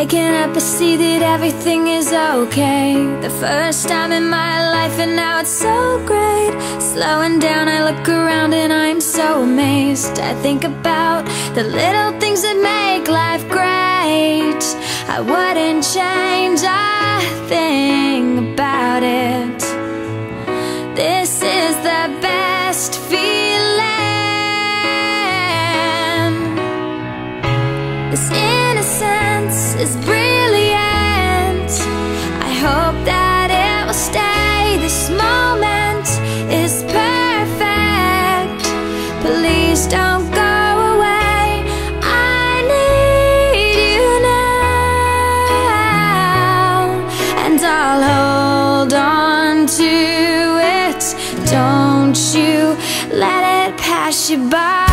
Waking up, I see that everything is okay. The first time in my life, and now it's so great. Slowing down, I look around and I'm so amazed. I think about the little things that make life great. I wouldn't change a thing about it. This is the best feeling. This innocence is brilliant. I hope that it will stay. This moment is perfect. Please don't go away. I need you now, and I'll hold on to it. Don't you let it pass you by.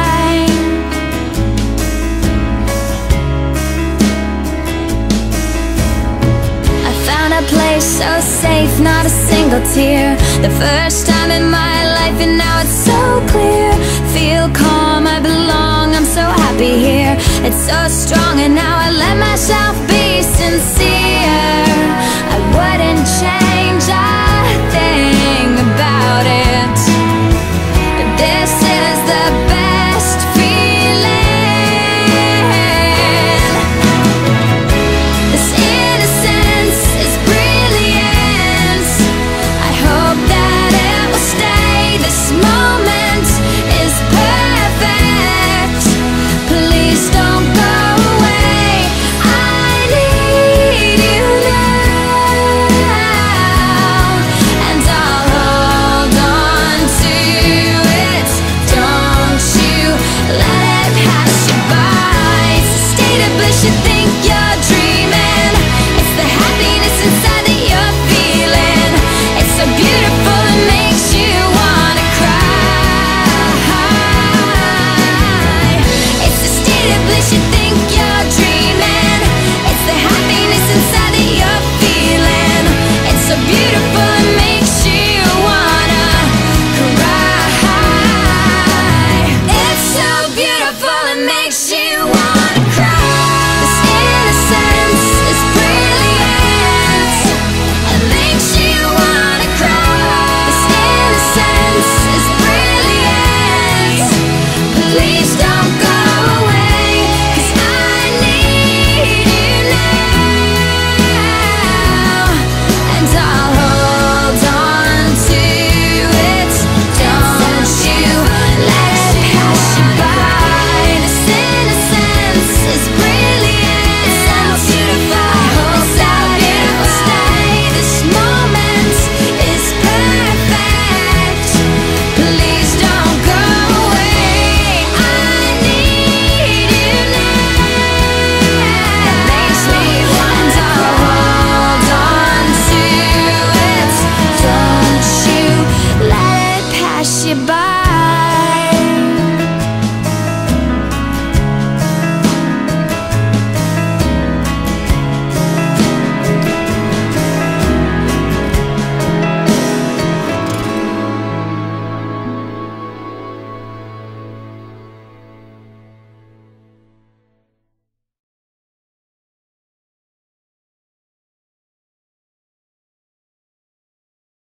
A place so safe, not a single tear. The first time in my life, and now it's so clear. Feel calm, I belong, I'm so happy here. It's so strong, and now I let myself be sincere. I wouldn't change